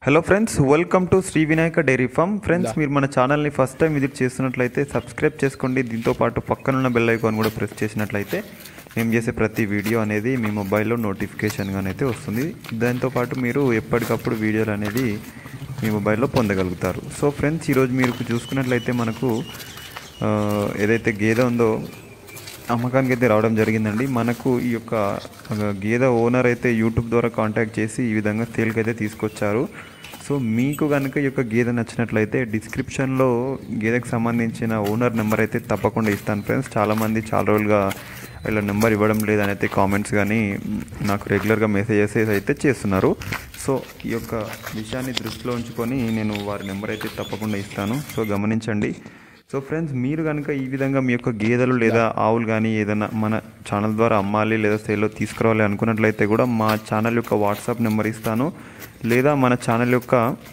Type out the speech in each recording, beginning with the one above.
Hello friends, welcome to Shri Vinayaka dairy farm. Friends, మీరు మన ఛానల్ని ఫస్ట్ టైం విజిట్ చేస్తున్నట్లయితే సబ్స్క్రైబ్ చేసుకోండి. దీంతోపాటు పక్కనున్న బెల్ ఐకాన్ కూడా ప్రెస్ చేసినట్లయితే మేము చేసే ప్రతి వీడియో అనేది మీ మొబైల్లో నోటిఫికేషన్గానైతే వస్తుంది. దాంతోపాటు మీరు ఎప్పటికప్పుడు వీడియోలు అనేది మీ మొబైల్లో పొందగలుగుతారు. సో ఫ్రెండ్స్, ఈరోజు మీరు చూసుకున్నట్లయితే మనకు ఏదైతే గేదె ఉందో అమ్మకానికి అయితే రావడం జరిగిందండి. మనకు ఈ యొక్క గేదె ఓనర్ అయితే యూట్యూబ్ ద్వారా కాంటాక్ట్ చేసి ఈ విధంగా సేల్కి అయితే తీసుకొచ్చారు. సో మీకు కనుక ఈ యొక్క గేదె నచ్చినట్లయితే డిస్క్రిప్షన్లో గేదెకి సంబంధించిన ఓనర్ నెంబర్ అయితే తప్పకుండా ఇస్తాను ఫ్రెండ్స్. చాలామంది చాలా రోజులుగా ఇలా నెంబర్ ఇవ్వడం లేదని అయితే కామెంట్స్ కానీ నాకు రెగ్యులర్గా మెసేజెస్ అయితే చేస్తున్నారు. సో ఈ యొక్క విషయాన్ని దృష్టిలో ఉంచుకొని నేను వారి నెంబర్ అయితే తప్పకుండా ఇస్తాను. సో గమనించండి. సో ఫ్రెండ్స్, మీరు కనుక ఈ విధంగా మీ యొక్క గేదెలు లేదా ఆవులు కానీ ఏదైనా మన ఛానల్ ద్వారా అమ్మాలి లేదా సేల్లో తీసుకురావాలి అనుకున్నట్లయితే కూడా మా ఛానల్ యొక్క వాట్సాప్ నెంబర్ ఇస్తాను, లేదా మన ఛానల్ యొక్క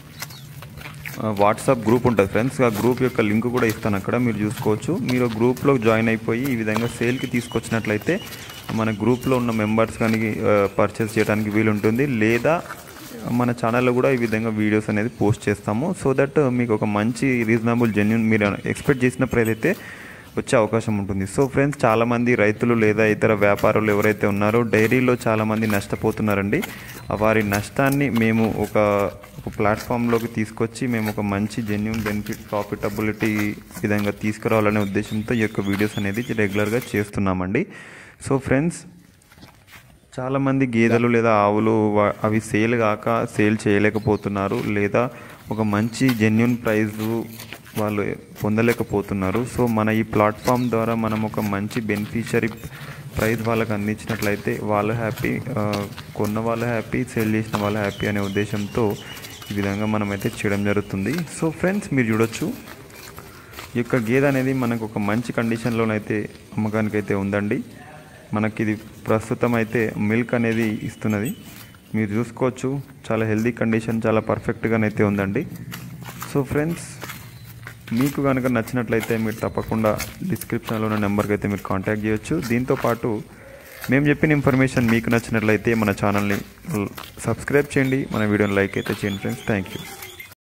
వాట్సాప్ గ్రూప్ ఉంటుంది ఫ్రెండ్స్. ఆ గ్రూప్ యొక్క లింక్ కూడా ఇస్తాను, అక్కడ మీరు చూసుకోవచ్చు. మీరు గ్రూప్లో జాయిన్ అయిపోయి ఈ విధంగా సేల్కి తీసుకొచ్చినట్లయితే మన గ్రూప్లో ఉన్న మెంబర్స్ కానీ పర్చేస్ చేయడానికి వీలుంటుంది, లేదా మన ఛానల్లో కూడా ఈ విధంగా వీడియోస్ అనేది పోస్ట్ చేస్తాము. సో దట్ మీకు ఒక మంచి రీజనబుల్ జెన్యూన్ మీరు ఎక్స్పెక్ట్ చేసిన ప్రైస్ అయితే వచ్చే అవకాశం ఉంటుంది. సో ఫ్రెండ్స్, చాలామంది రైతులు లేదా ఇతర వ్యాపారులు ఎవరైతే ఉన్నారో డైరీలో చాలామంది నష్టపోతున్నారండి. వారి నష్టాన్ని మేము ఒక ప్లాట్ఫామ్లోకి తీసుకొచ్చి మేము ఒక మంచి జెన్యూన్ బెనిఫిట్ ప్రాఫిటబిలిటీ విధంగా తీసుకురావాలనే ఉద్దేశంతో ఈ యొక్క వీడియోస్ అనేది రెగ్యులర్గా చేస్తున్నామండి. సో ఫ్రెండ్స్, చాలామంది గేదెలు లేదా ఆవులు అవి సేల్ కాక సేల్ చేయలేకపోతున్నారు, లేదా ఒక మంచి జెన్యూన్ ప్రైస్ వాళ్ళు పొందలేకపోతున్నారు. సో మన ఈ ప్లాట్ఫామ్ ద్వారా మనం ఒక మంచి బెనిఫిషరీ ప్రైస్ వాళ్ళకి అందించినట్లయితే వాళ్ళు హ్యాపీ, కొన్న వాళ్ళు హ్యాపీ, సేల్ చేసిన వాళ్ళు హ్యాపీ అనే ఉద్దేశంతో ఈ విధంగా మనమైతే చేయడం జరుగుతుంది. సో ఫ్రెండ్స్, మీరు చూడొచ్చు, ఈ యొక్క గేదె అనేది మనకు ఒక మంచి కండిషన్లోనైతే అమ్మకానికి అయితే ఉందండి. మనకి ఇది ప్రస్తుతం అయితే మిల్క్ అనేది ఇస్తున్నది, మీరు చూసుకోవచ్చు. చాలా హెల్దీ కండిషన్, చాలా పర్ఫెక్ట్గానైతే ఉందండి. సో ఫ్రెండ్స్, మీకు కనుక నచ్చినట్లయితే మీరు తప్పకుండా డిస్క్రిప్షన్లో ఉన్న నెంబర్కి అయితే మీరు కాంటాక్ట్ చేయొచ్చు. దీంతోపాటు మేము చెప్పిన ఇన్ఫర్మేషన్ మీకు నచ్చినట్లయితే మన ఛానల్ని సబ్స్క్రైబ్ చేయండి, మన వీడియోని లైక్ అయితే చేయండి ఫ్రెండ్స్. Thank you.